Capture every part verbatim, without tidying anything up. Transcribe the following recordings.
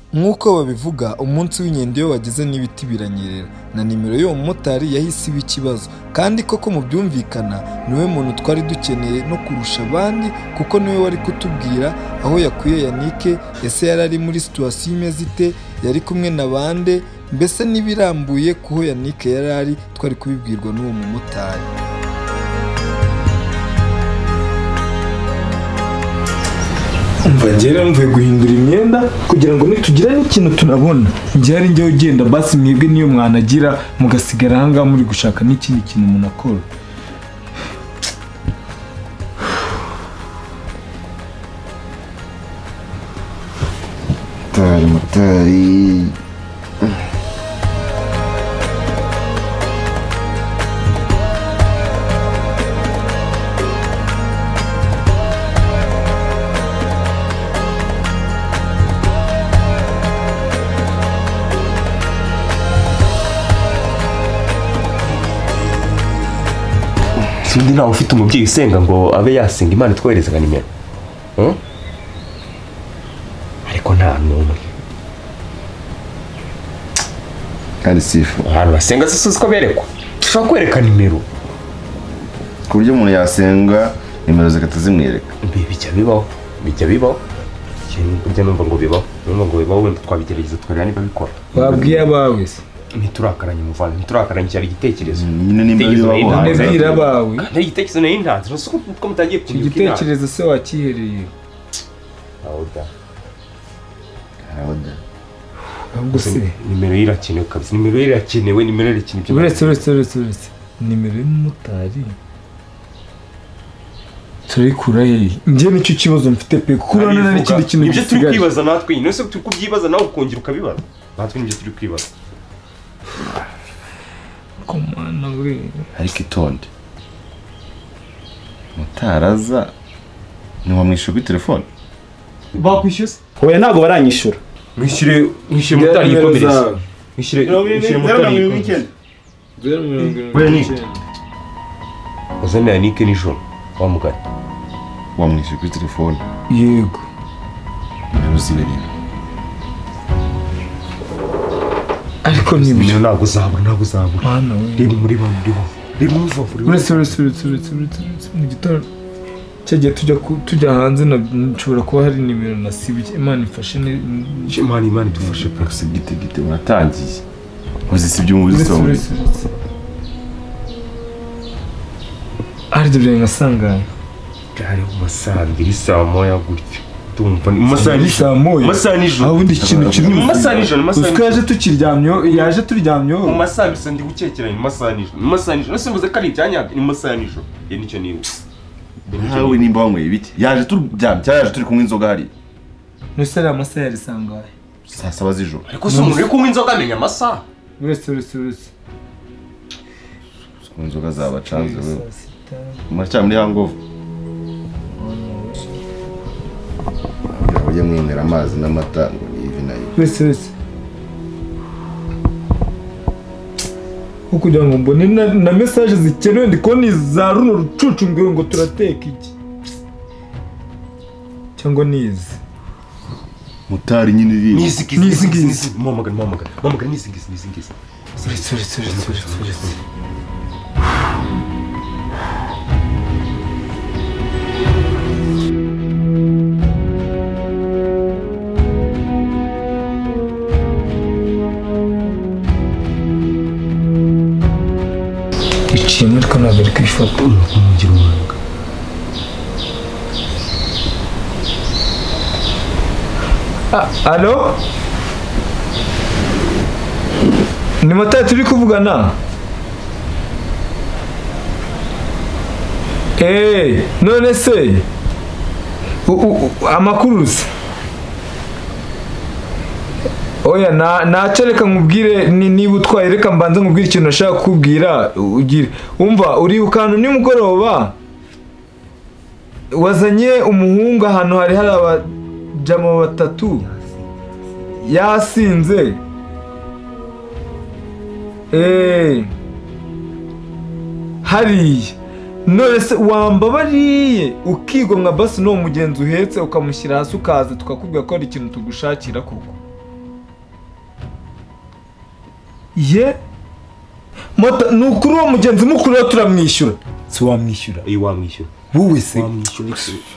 nk'uko babivuga umunsi w'inkende iyo wageze n'ibiti biranyerera na nimero y'uwo mumotari yahise iba ikibazo kandi koko mu byumvikana niwe muntu twari dukeneye no kurusha abandi kuko niwe wari kutubwira aho yakuye Yannick, ese yari ari muri situation imeze ite, yari kumwe na bande, mbese n'ibirambuye kuho Yannick yari ari twari kubibwirwa n'uwo mumotari. Umva ngera mvuye guhindura imyenda kugira ngo nitugira n'ikintu tunabona njye ari njye ugenda basi mwebwe niyo mwanagira mugasigara hanga muri gushaka n'ikindi kintu umuntu akora. Motari motari Sindi nawe ufite umubyeyi usenga ngo abe yasenga Imana twoherezaga nimero. Hmm? Ariko nta numwe. kandi sifu. Abantu basenga sisuzi ko berekwa. Tufa kwereka nimero. Ku buryo umuntu yasenga nimero zikatazimwereka. Bijya bibaho. Bijya bibaho. Kintu burya numva ngo bibaho. Numva ngo bibaho wenda twabigerageza twarira niba bikora. Wabwiye abawe se? Ntiturakaranye muvana, ntiturakaranye cyari igitekerezo. Nyine nimero y'abaho. Nebwira abawe. Kandi igitekerezo nayo ntanze. Nusuko ko mutagiye kunyuka. Igitekerezo se wakihereye. Aoda. Aoda. Ahubwo se nimero irakenewe kabisa. Nimero irakenewe, nimero irakenewe. Uretse uretse uretse uretse. Nimero y'umumotari. Turikura ye. Nje nicyo kibazo mfite pe kurana n'ikindi kintu ibyo turi kwibaza natwe ino se turi kubyibaza nawe ukongera ukabibaza. Natwe nibyo turi kwibaza. Komana we. Ariko itonde. Mutaraza ni wamwishyura kuri telefone. Bakwishyuza? Hoya ntago baranyishura. Mwishyure mwishyure mutari yikomereza. Mwishyure mwishyure mutari yikomereza. Wewe ni. Uzana Yannick nijoro wa mugari. Wamwishyura kuri telefone. Yego. Ntiruzibereye. Ariko nibyo ntabwo uzabura ntabwo uzabura. Mana we. Reba muri ba muri bo. Reba muvavuri. Uretse uretse uretse uretse uretse mu gitondo cyagiye tujya tujya hanze nshobora kuba hari nimero nasibye. Imana ifashe ni Imana Imana idufashe pe. Gite gite waratangiye. Uzisibye umuzi wawe. Ari de byenga sangana. Gari umasambiri saa moya gutyo. Tumva ni masani saa moya. Masani nijoro. Aho ndi kintu kiri mu masani nijoro masani. Uskaje tukiryamyo yaje turyamyo. Mu masani se ndi gukekeranya mu masani nijoro. Mu masani nijoro simbuze kari cyanya ni masani nijoro. Ye nicyo niwe. Hawe nimba wamwe ibiti. Yaje turyamye yaje turi kunywa inzoga hari. Nusara amasaha yari sangaye. Saa saba z'ijoro. Ariko se umuntu uri kunywa inzoga amenya amasaha. Uretse uretse uretse. Inzoga zabacanze wewe. Muracyari muri hangover. Ujye mwinera amazi n'amata ngo nivi nayo. Wese wese. Ukugira ngo mbone na, na message zikenewe ndiko ni za runo rucucu ngiro ngo turateka iki. Cyangwa nizi. Mutari nyine iri. Nizi nizi nizi. Mamaga mamaga. Mamaga nizi nizi nizi nizi. Sorry sorry sorry sorry sorry. Ikintu ariko ntabwo ari kwifata umugira umwanga. Alo? Ni motari turi kuvugana? Eh, none se amakuru se? Oya na nacereka nkubwire niba utwaye reka mbanze nkubwire ikintu nashaka kukubwira ugire. Umva uri ukantu ni mugoroba wazanye umuhungu ahantu hari hari abajama batatu yasinze. Eh hariya none se wambabariye ukigomwa basi no mugenzi uhetse ukamushyira hasi ukaza tukakubwira ko ari ikintu tugushakira koko. ye moto nukuri uwo mugenzi mukuru yo turamwishyura si wamwishyura iyo wamwishyura wowe se wamwishyura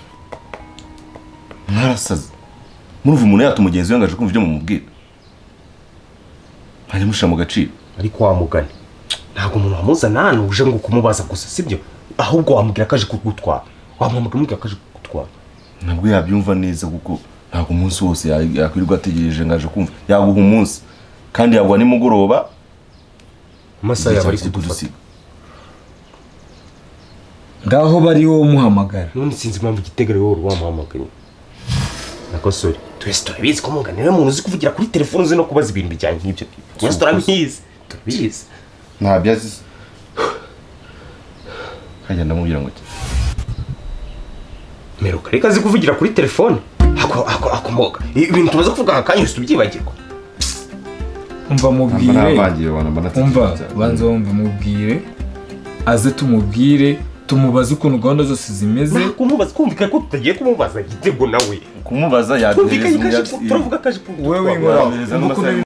mwarasaze muruva umuntu yata umugenzi we ngaje kumva ibyo mumubwira hanyuma mushyira mu gaciro ariko wamugane ntabwo umuntu wamuzana hano uje ngo kumubaza gusa sibyo ahubwo wamubwira ko aje kugutwara wamubwira ko aje kugutwara ntabwo yabyumva neza kuko ntabwo umunsi wose yakwirirwa ategereje ngaje kumva yaguha umunsi kandi yagwa nimugoroba amasaha yaba ari kudufata ngaho bari wowe umuhamagara none sinzi impamvu igitegere wowe wamuhamagaye nakosore twese turabizi ko mugane niwe muntu uzi kuvugira kuri telefone uzi no kubaza ibintu bijyanye nk'ibyo twese turabizi turabizi ntabyo azi kajya ndamubwira ngo iki meruka reka azi kuvugira kuri telefone ako ako akomoka ibintu tumaze kuvuga akanya usite ubyibagirwa umva mubwire umva banza wumva mubwire aze tumubwire tumubaze ukuntu gahunda zose zimeze kumubaza kumvikana ko tutagiye kumubaza igitego nawe kumubaza yagereza turavuga kaje wewe ngora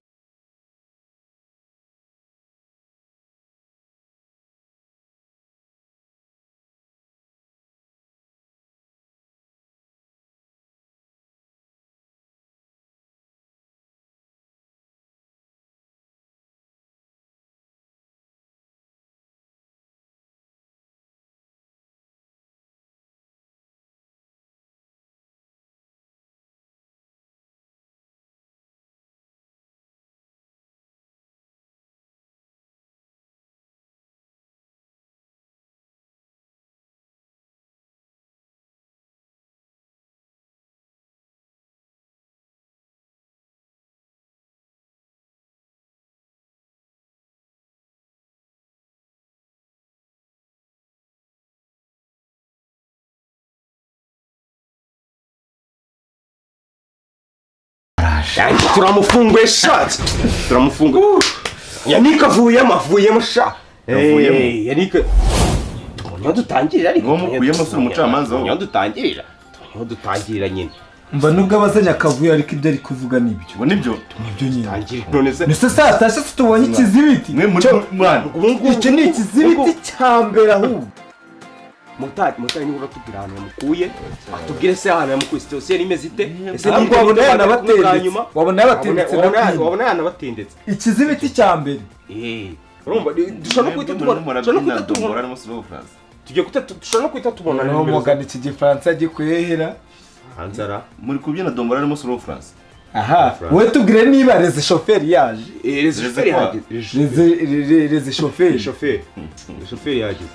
yanjye turamufunguye shati turamufunguye yanika avuyemo avuyemo sha yavuyemo yanika tubonye dutangirira ariko uwo mukuyemo si umucamanza tubonye dutangirira tubonye dutangirira nyine mva nubwo abazanya akavuyo ariko ibyo ari kuvuga nibyo ngo nibyo nibyo nyine tangirira none se nese saa tashe tubonye ikizibiti mwe muri mwana icyo ni ikizibiti cya mbere ahubwo mutari mutari niba uratubwira ahantu yamukuye atubwire se ahantu yamukuye sitasiyo imeze ite ese ntabwo wabona yanabatendetse wabona yabatendetse wabona yanabatendetse ikizibiti cya mbere eh urumva dushobora no kwita tubona dushobora no kwita tubona tugiye kwita dushobora no kwita tubona no mugana iki gifaransa gikwehera hanzara muri kubyina dombora arimo slow France aha we tubwire niba reze chauffeur yaje reze chauffeur yaje reze reze chauffeur chauffeur chauffeur yaje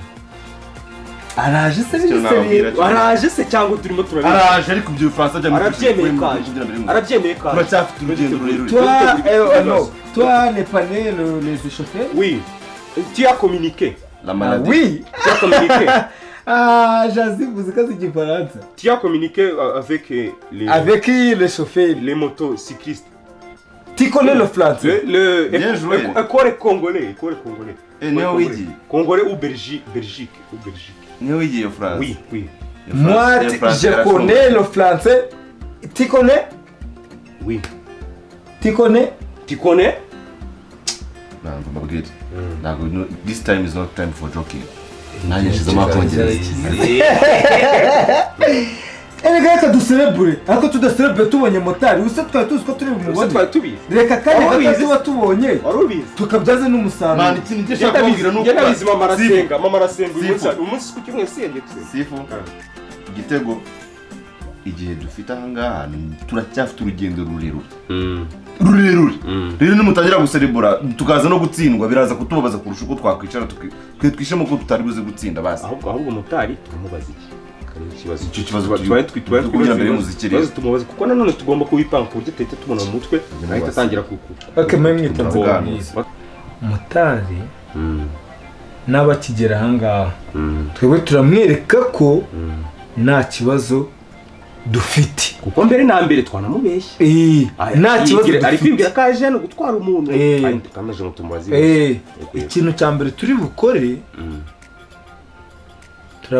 araje se biseriye araje se cyangwa turimo turabizi araje ariko ibyo Faransa bya arabyemeye kaje arabyemeye kaje turacyafite urugendo rurerure toi non toi les panels les chauffeurs oui tu as communiqué la maladie oui tu as communiqué ah j'azi vous que c'est différent tu as communiqué avec les avec les chauffeurs les motocyclistes tu connais le français le bien joué école congolais école congolais et néo wigi congolais ou belgique belgique ou belgique néo wigi en France oui oui moi je connais le français tu connais oui tu connais tu connais non on va pas dire this time is not time for joking nanjye shizamo akongereza erega reka duserebure ariko tudaserebure tubonye motari use twari tuzi ko turi bumubone twari tubizi reka kandi reka tuba tubonye warubizi tukabyaze n'umusaruro man ikintu gishaka kubwira nuko ngenda bizi mama arasenga mama arasenga umunsi umunsi ku kimwe senge sifu igitego igihe dufite aha ngaha turacyafite urugendo rurerure rurerure rero nimutangira guserebura tukaza no gutsindwa biraza kutubabaza kurusha uko twakwicara twishemo ko tutari buze gutsinda basi ahubwo ahubwo motari turamubaza iki ikibazo icyo kibazo twari twitwaye kugira mbere y'umuziki rero tumubaza kuko nanone tugomba kubipanga ku buryo tuhita tubona mu mutwe ahita atangira kukuka okay mwe mwitonze motari n'abakigera aha ngaha twebwe turamwereka ko nta kibazo dufite kuko mbere na mbere twanamubeshye eh nta kibazo ari kwibwira ko aje no gutwara umuntu kandi tukamaje ngo tumubaze eh ikintu cya mbere turi bukore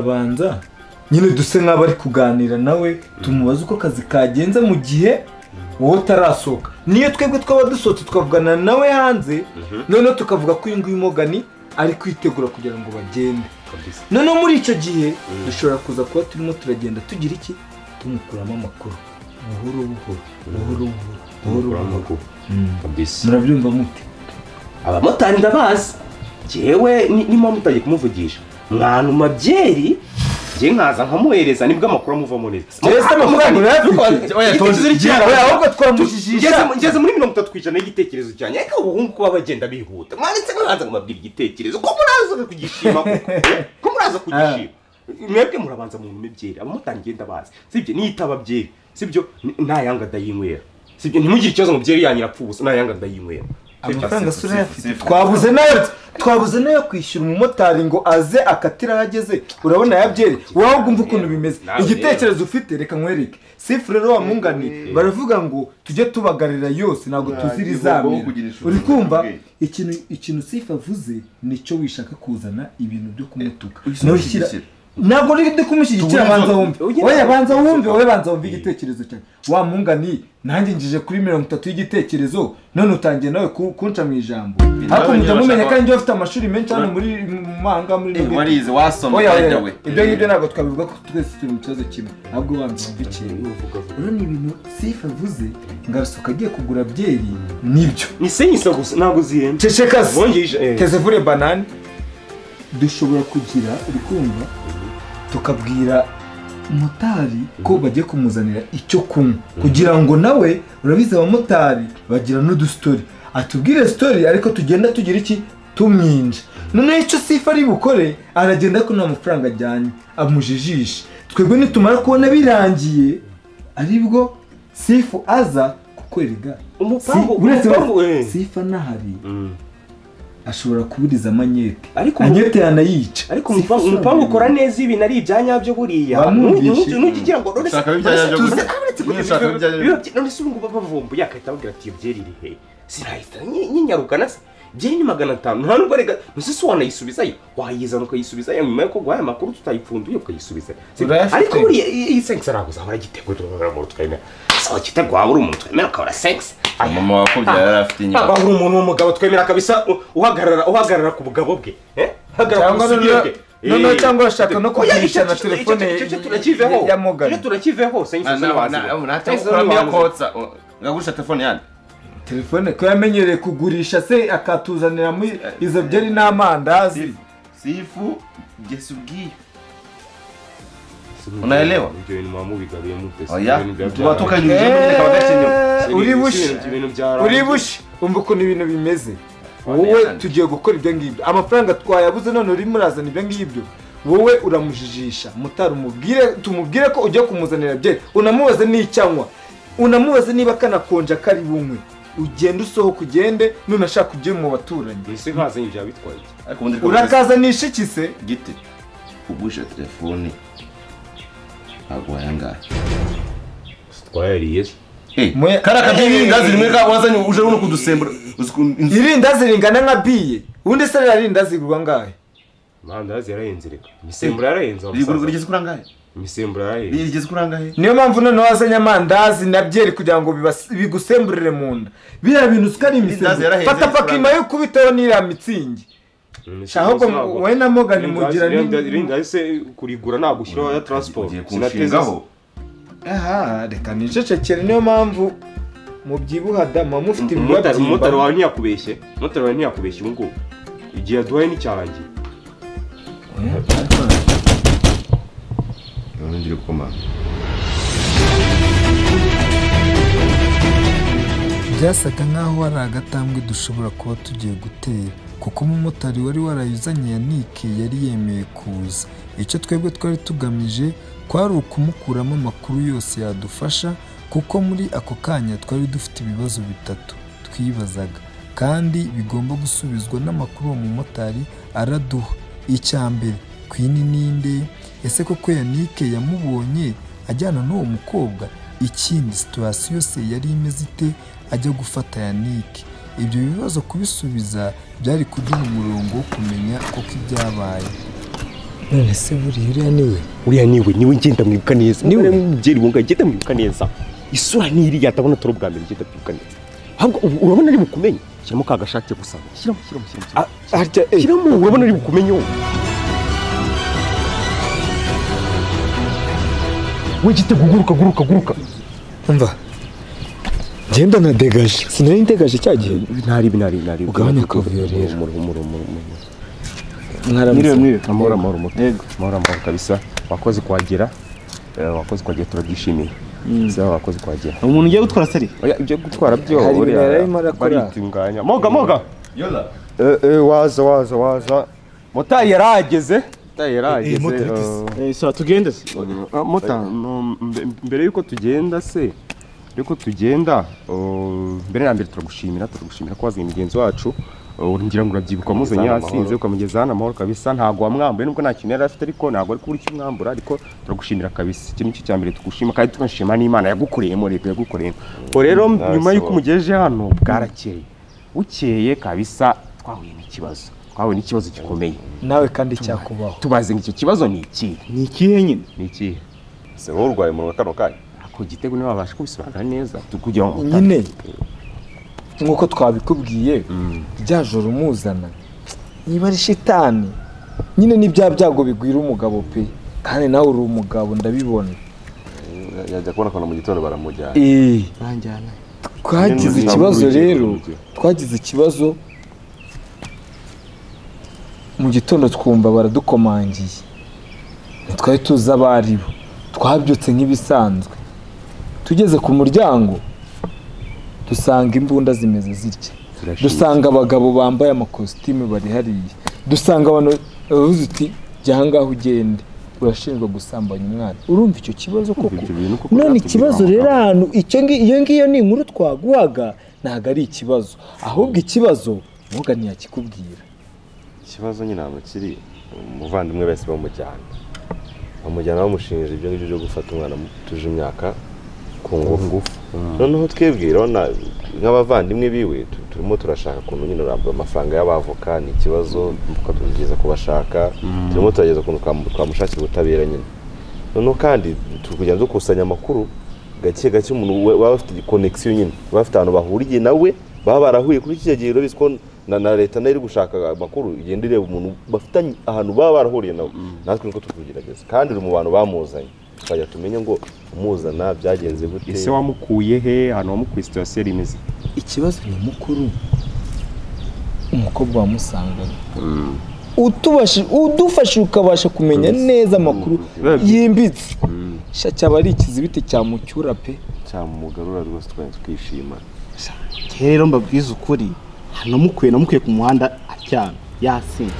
turabanza nyine duse nk'abari kuganira nawe tumubaza uko kazi kagenze mu gihe wowe utarasohoka niyo twebwe twaba dusohotse twavugana nawe hanze noneho tukavuga ko uyu nguyu Morgan ari kwitegura kugira ngo bagende noneho muri icyo gihe dushobora kuza kuba turimo turagenda tugira iki tumukuramo amakuru buhoro buhoro buhoro buhoro buhoro kabisa murabyumva mute abamotari ndabazi jewe nimo mutagiye kumuvugisha mwana mabyeri je nkaza nkamuhereza nibwo amakuru amuvamo neza Jese amafaranga urafite oya tonzi oya ahubwo twamushishije ngeze muri mirongo itatu kwijana y'igitekerezo cyane eka ubuhungu kuba bagenda bihuta mwanditse nkaza nkamabwira igitekerezo ko muraza kugishima ko muraza kugishima mwebwe murabanza mu mebyeri abamotari ngenda bazi sibyo niyitaba byeri sibyo ntayanga dayinywera sibyo ntimugire ikibazo mu byeri yanyira pfubusa ntayanga dayinywera amafaranga sura yafite twabuze nayo twabuze nayo kwishyura umumotari ngo aze akatira ageze urabona yabyeri waho gumva ukuntu bimeze igitekerezo ufite reka nkwereke sifu rero wa Mungani baravuga ngo tujye tubagarira yose ntago tuzira izamira uri kumva ikintu ikintu sifu avuze nicyo wishaka kuzana ibintu byo kumutuka no shyira ntabwo riri kumushyigikira banza wumve oya banza wumve wowe banza wumve igitekerezo cyane wa Mungani nanjye njije kuri mirongo itatu y'igitekerezo none utangiye nawe kunca mu ijambo ariko mujya mumenya ko njye afite amashuri menshi hano muri manga muri nibe warize wasoma we ibyo ngibyo ntabwo twabivuga ko twese turi mu kibazo kimwe ahubwo banza wumve ikintu rero ni ibintu sifa avuze ngasuka agiye kugura byeri nibyo ni senyisa gusa ntabwo zihembe cecekazi tezevure banane dushobora kugira urukumva tukabwira motari ko bagiye kumuzanira icyo kunywa kugira ngo nawe urabize abamotari bagira n'udustori atubwire story ariko tugenda tugira iki tumwinja none icyo sifa ari bukore aragenda ko nta mafaranga ajyanye amujijisha twebwe nitumara kubona birangiye aribwo sifu aza kukweriga umupangu sifa nahari ashobora kuburiza amanyete anyete yanayica ariko umupangu ukora neza ibintu ari ibyanyabyo buriya nukigira ngo none shaka ibyanyabyo gusa none se ubungu bavumbu yakahita ababwira ati iyo byeri iri he sinahita nyinyaruka se byeri ni magana atanu nta nubwo rega nuse se wanayisubizayo wayizana ukayisubizayo nyuma yuko guhaye amakuru tutayipfunduye ukayisubiza ariko buriya iyi senkisi ntabwo uzahora igitego mu twemera sawa kitego waba uri umuntu twemera ukabura senkisi mama wakubye yari afite inyuma aba uri umuntu w'umugabo twemera kabisa uhagarara uhagarara ku bugabo bwe hagarara ku busugire bwe noneho cyangwa urashaka no kugurisha na telefone ya Morgan turakiveho senkisi uramiya kotsa ngagurisha telefone yanjye telefone ko yamenyereye kugurisha se akatuzanira muri izo byeri n'amandazi sifu Yesu bwiye unaelewa ndio ni mamu bigaruye mutese oya tuba tukanyuje muri kaba gakenyo uri bushi uri bushi umva ko ibintu bimeze wowe tugiye gukora ibyo ngibyo amafaranga twayabuze none uri murazana ibyo ngibyo wowe uramujijisha mutari umubwire tumubwire ko ujye kumuzanira byeri unamubaze n'icyanywa unamubaze niba kanakonja kari bumwe ugenda usohoka ugende none ashaka kujya mu baturanyi ese nkazanye ibya bitwaye urakazanisha iki se gite ugusha telefone agwayanga twayariye eh kara kadindazi rimwe ka wazanye uje no kudusembura irindazi ringana nka biye ubundi se rarindazi gurwa ngahe mandazi yarayenzereka misembura yarayenze rigeze kurangahe misembura yarayenze rigeze kurangahe niyo mpamvu none wazanye amandazi na byeri kugira ngo bigusemburire mu nda biriya bintu ukari imisemburo fata pakima yo kubitaho n'ira mitsingi ahubwo wowe na Morgan mugira n'inda ese kurigura nagushyiraho ya transport sinatezaho aha reka nicecekere niyo mpamvu mubyibuha dama mufite ibibati umumotari wawe ntiyakubeshye umumotari wawe ntiyakubeshye ubu ngubu igihe yaduhaye n'icyarangiye nongere kukomanga byasaga nk'aho hari agatambwe dushobora kuba tugiye gutera kuko umumotari wari warayuzanye Yannick yari yemeye kuza icyo twebwe twari tugamije kwari ukumukuramo amakuru yose yadufasha kuko muri ako kanya twari dufite ibibazo bitatu twibazaga kandi bigomba gusubizwa n'amakuru uwo mumotari araduha icya mbere Queen ninde ese koko Yannick yamubonye ajyana n'uwo mukobwa ikindi situation yose yari imeze ite ajya gufata Yannick ibyo bibazo kubisubiza byari kuduha umurongo wo kumenya koko ibyabaye none se buriya uriya niwe uriya niwe niwe ngenda mwibuka neza niwe byeri bunga ngenda mwibuka neza isura n'iri yatabona turi ubwa mbere igenda byuka neza ahubwo urabona ari bukumenye shyiramo ka gashati gusa shyiramo shyiramo shyiramo shyiramo urabona ari bukumenye wowe we Gitego guruka guruka guruka umva genda na degaje sinari ndegaje cya gihe ntari binari nari ugabanya akavuyo rero mwiriwe mwiriwe amahoro amahoro muto yego amahoro amahoro kabisa wakoze kuhagera wakoze kuhagera turabyishimiye sawa wakoze kuhagera umuntu ugiye gutwara seri oya ibyo gutwara byo baritunganya moga moga yola eh eh waza waza waza motari yarageze motari yarageze eh so tugende se mota mbere yuko tugenda se yuko tugenda mbere na mbere turagushimira turagushimira ko wazanye imigenzo wacu ngira ngo urabyibuka muzanye yasinze ukamugeza hano amahoro kabisa ntago wamwambaye nubwo nta kintu yari afite ariko ntago ari kuri cy'umwambura ariko turagushimira kabisa iki nicyo cyambere tugushima kandi tunashima n'Imana yagukoreyemo rego yagukoreyemo ko rero nyuma yuko umugejeje hano bwarakeye ukeye kabisa twahuye n'ikibazo twahuye n'ikibazo gikomeye nawe kandi cyakubaho tubaze ngo icyo kibazo ni iki ni ikihe nyine ni iki se wowe urwaye mu kano kanya ako Gitego niwe wabasha kubisobanura neza tukugira ngo nyine nkuko twabikubwiye rya joro umuzana niba ari shitani nyine ni bya byago bigwira umugabo pe kandi nawe uri umugabo ndabibona yajya kubona ko mu gitondo baramujyana eh banjyana twagize ikibazo rero twagize ikibazo mu gitondo twumva baradukomangiye twari tuza abaribo twabyutse nk'ibisanzwe tugeze ku muryango dusanga imbunda zimeze zitya dusanga abagabo bambaye amakositimu bari hariya dusanga abantu bavuze uti jya ngaho ugende urashinjwa gusambanya umwana urumva icyo kibazo koko none ikibazo rero ahantu icyo iyo ngiyo ni inkuru twaguhaga ntago ari ikibazo ahubwo ikibazo muga ntiyakikubwira ikibazo nyine ahantu kiri umuvandimwe wese bamujyana bamujyana bamushinja ibyo ngibyo byo gufata umwana tuje imyaka ku ngufu noneho twebwira nk'abavandimwe biwe turimo turashaka kuntu nyine urambura amafaranga y'abavoka ni ikibazo tukatugeza kubashaka turimo turageza kuntu twamushakira ubutabera nyine noneho kandi tukujya dukusanya amakuru gake gake umuntu waba afite connection nyine baba afite ahantu bahuriye nawe baba barahuye kuri iki gihe rero ko na leta nayo iri gushaka amakuru igenda ireba umuntu bafitanye ahantu baba barahuriye nawe natwe niko tukugerageza kandi uri mu bantu bamuzanye twajya tumenye ngo umuzana byagenze gute ese wamukuye he hano wamukuye situation imeze ikibazo ni mukuru umukobwa wamusanganye utubashi udufashe ukabasha kumenya neza amakuru yimbitse sha cyaba ari ikizibiti cyamucyura pe cyamugarura rwose twari twishima rero mbabwiza ukuri hano mukuye namukuye ku muhanda acyana yasinze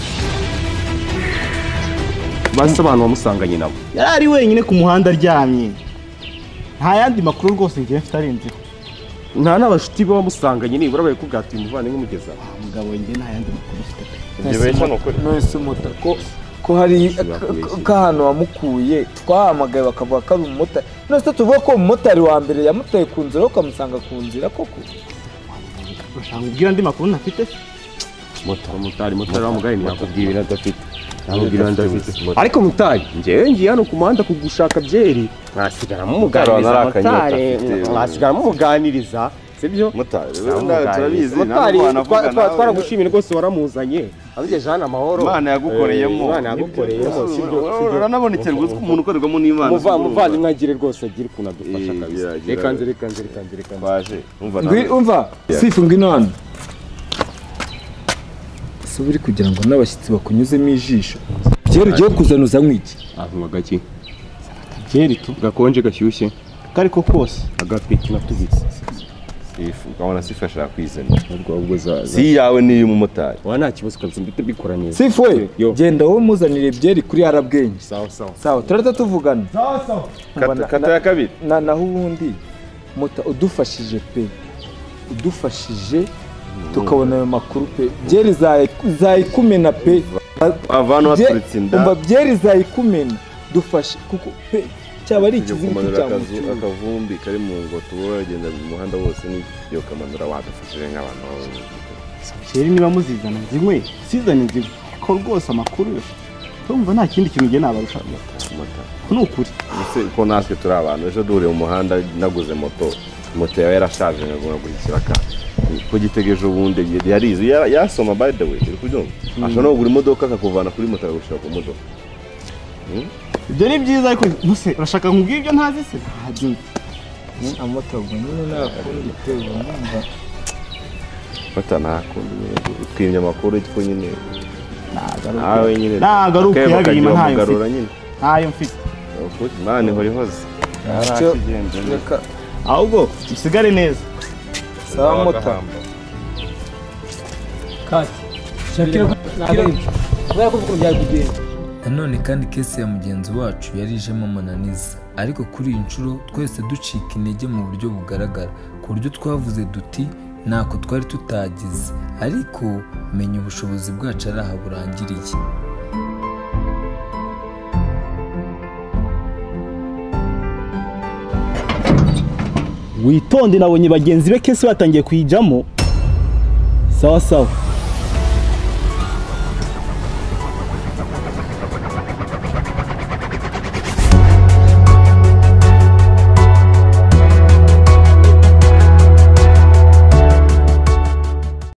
basa abantu bamusanganye nabo yari ari wenyine ku muhanda aryamye nta yandi makuru rwose ngiye mfite arenzeho nta n'abashuti be bamusanganye nibura bari kubwata uyu muvandimwe umugeza mugabo njye nta yandi makuru mfite ibyo beshya ni ukuri nose muta ko ko hari k'ahantu wamukuye twahamagaye bakavuga ko ari umumotari nose tuvuga ko umumotari wa mbere yamutaye ku nzira ukamusanga ku nzira koko urashaka kubwira andi makuru ntafite motari motari motari wamugaye ntiyakubwira ibintu adafite ntabwo ndafite ariko mutari njyewe ngiye hano ku muhanda kugushaka byeri mwasigara mumuganiriza motari mwasigara mumuganiriza sibyo motari turabizi motari twaragushimira rwose waramuzanye abigeje hano amahoro Imana yagukoreyemo Imana yagukoreyemo sibyo uranabonekera gutse umuntu ukorerwamo n'Imana muva muvandimwe agire rwose agire ukuntu adufasha kabisa reka nze reka nze reka nze reka baje umva umva sifu ngino hano biri kugira ngo n'abashyitsi bakunyuzemo ijisho byeri ugiye kuzanuza nk'iki avuga gake byeri tu gakonje gashyushye kariko kose agapiki natubitse sifu ukabona sifu ashaka kwizana ubwo za si yawe ni umumotari wa nta kibazo kabisa mbite bikora neza sifu we genda wowe muzanire byeri kuri harabwenge sawa sawa sawa turata tuvugana sawa sawa kata ya kabiri na naho ubundi mota udufashije pe udufashije tukabona ayo makuru pe byeri zayikumena pe avana waturitse inda umva byeri zayikumena dufashe kuko pe cyaba ari ikizimiti cyamucyura akavumbi kari mu ngoto wagenda mu muhanda wose n'iyo kamanura wadufashije nk'abantu bawe byeri niba muzizana zimwe sizane zimwe ko rwose amakuru urumva nta kindi kintu ngiye nabarusha ni ukuri ese ko natwe turi abantu ejo duhuriye mu muhanda naguze moto moto yawe yarashaje ngo nagurikira ka ko gitegeje ubundi yarize yasoma by the way uri kubyumva ashobora no kugura imodoka akakuvana kuri moto akagushira ku modoka ibyo ni byiza ariko ntuse urashaka nkubwira ibyo ntazi se ntabyo amata ubwo nyine nakundi iterwa numva fata nakundi twimye amakuru itwo nyine nawe nyine nagaruka yabima ntayo ntayo mfite ukuri mane hori hoze reka ahubwo usigare neza sawa mota kati shakira kubera ko uko byagugenda. Nanone kandi kesi ya mugenzi wacu yari ijemo amananiza, ariko kuri iyi nshuro twese ducika intege mu buryo bugaragara, ku buryo twavuze duti ntako twari tutagize, ariko menya ubushobozi bwacu ari aha burangiriye. witonde nabonye bagenzi be kesi batangiye kuyijamo sawa sawa.